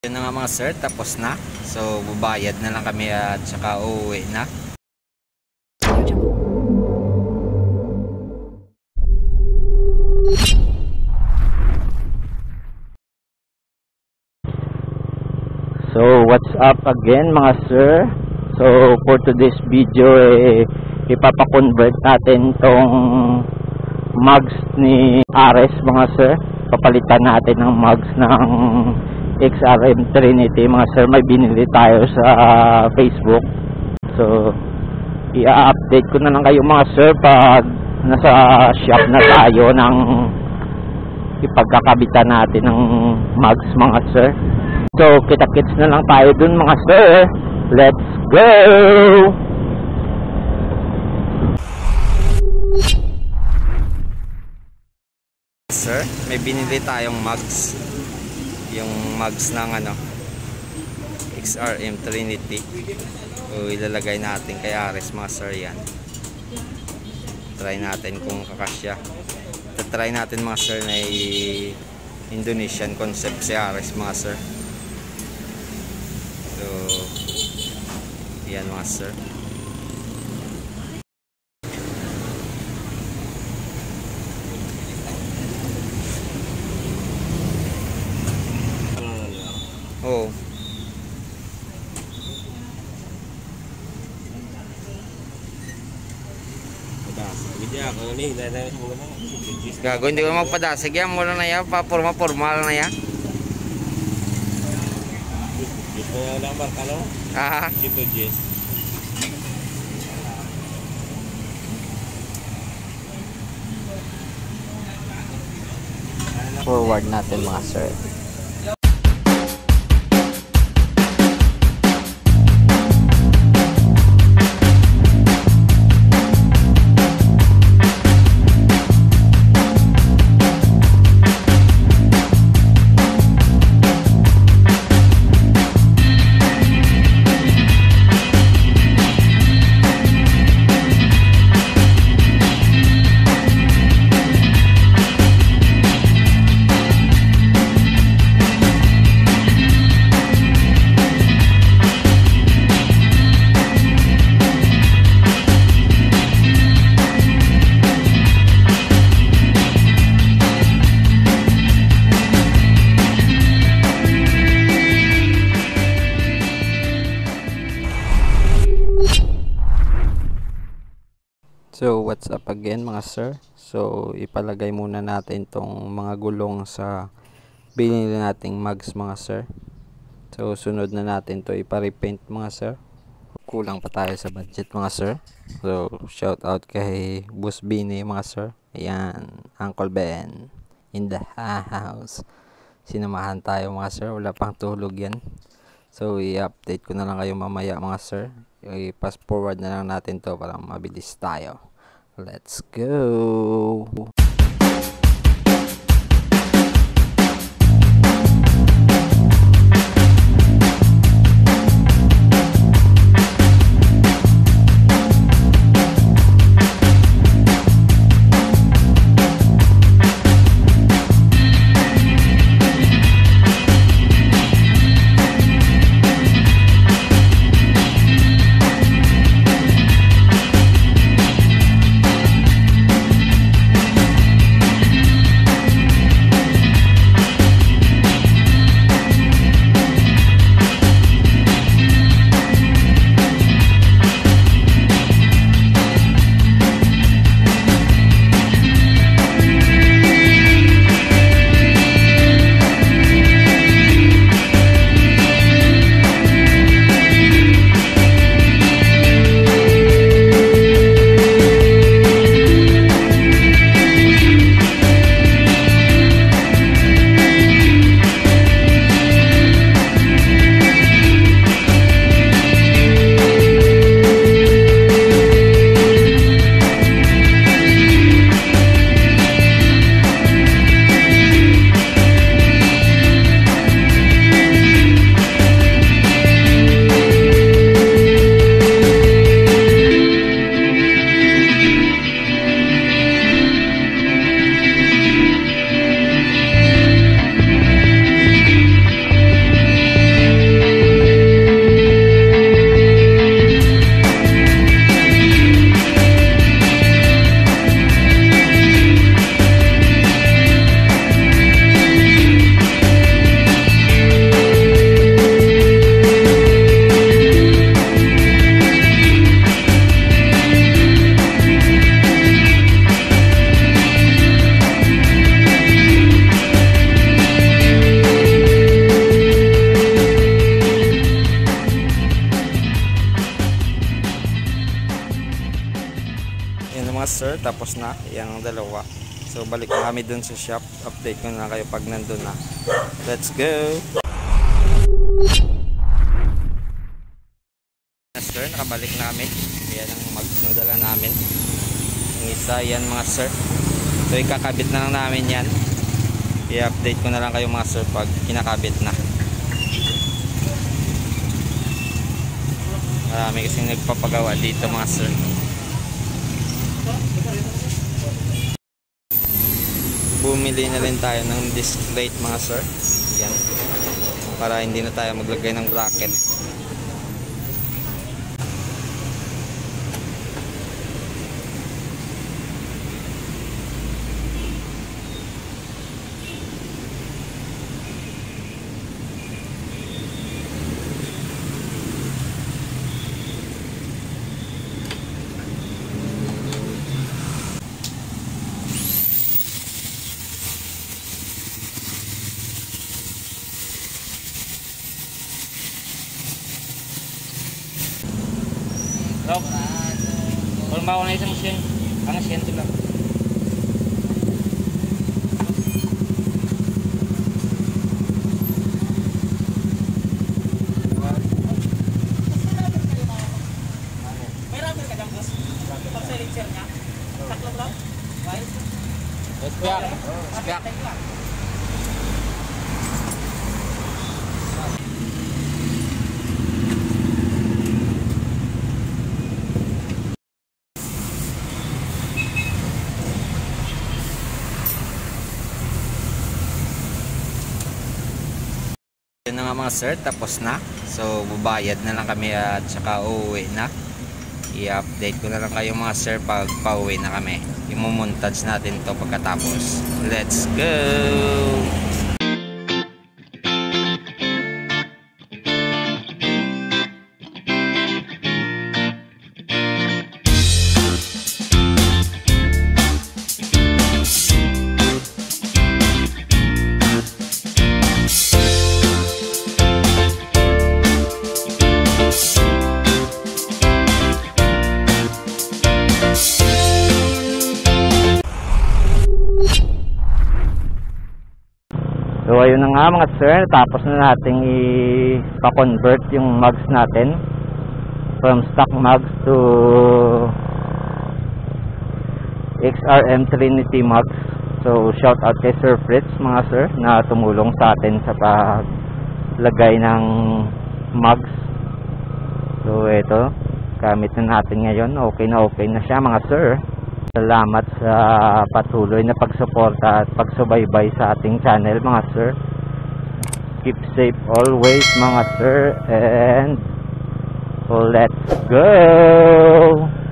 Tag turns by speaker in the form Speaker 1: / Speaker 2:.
Speaker 1: Yun na nga mga sir, tapos na. So bubayad na lang kami at saka uuwi na. So what's up again mga sir? So for today's video ipapakonvert natin tong mugs ni Ares mga sir. Papalitan natin ng mugs ng XRM Trinity mga sir. May binili tayo sa Facebook. So i-update ko na lang kayo mga sir pag nasa shop na tayo ng ipagkakabitan natin ng mugs mga sir. So kita-kits na lang tayo dun mga sir. Let's go! Sir, may binili tayong mugs. Yung mugs ng XRM Trinity. So ilalagay natin kay Ares mga sir yan. Try natin kung kakasya. Try natin mga sir na Indonesian concept si Ares mga sir. So yan mga sir. Oh. Gago, hindi ko magpadasig yan. Mula na yan, papurma-formal na yan.
Speaker 2: Gusto nyo na markano?
Speaker 1: Ah.
Speaker 2: Ito Jess.
Speaker 1: Forward natin mga sir. So what's up again mga sir? So ipalagay muna natin tong mga gulong sa binili nating mugs mga sir. So sunod na natin to ipa-repaint mga sir. Kulang pa tayo sa budget mga sir. So shout out kay Boss Bini mga sir. Ayan, Uncle Ben in the house. Sinamahan tayo mga sir, wala pang tulog yan. So i-update ko na lang kayo mamaya mga sir. I-pass forward na lang natin to para mabilis tayo. Let's go! sir, tapos na. Yan ang dalawa. So balik na kami dun sa shop. Update ko na lang kayo pag nandun na. Let's go! Sir, nakabalik na kami. Yan ang magsunodala namin. Yung isa, yan mga sir. So ikakabit na lang namin yan. I-update ko na lang kayo mga sir pag kinakabit na. Marami kasing nagpapagawa dito mga sir. Bumili na rin tayo ng disc plate mga sir. Yan. Para hindi na tayo maglagay ng bracket.
Speaker 2: Rob, forma ko na isang siyang. Ang siyento lang.
Speaker 3: May rubber ka dyan, boss? Pag sa elixir niya? Taklong lang? Right?
Speaker 2: Spiak.
Speaker 1: Yun na nga mga sir, tapos na. So bubayad na lang kami at saka uuwi na. I-update ko na lang kayo mga sir pag pauwi na kami. Imumontage natin to pagkatapos. Let's go! So ayun na nga mga sir, tapos na nating i-convert yung mugs natin from stock mugs to XRM Trinity mugs. So shout out kay Sir Fritz mga sir na tumulong sa atin sa paglagay ng mugs. So ito, gamit na natin ngayon. Okay na siya mga sir. Salamat sa patuloy na pagsuporta at pagsubaybay sa ating channel mga sir. Keep safe always mga sir, and let's go!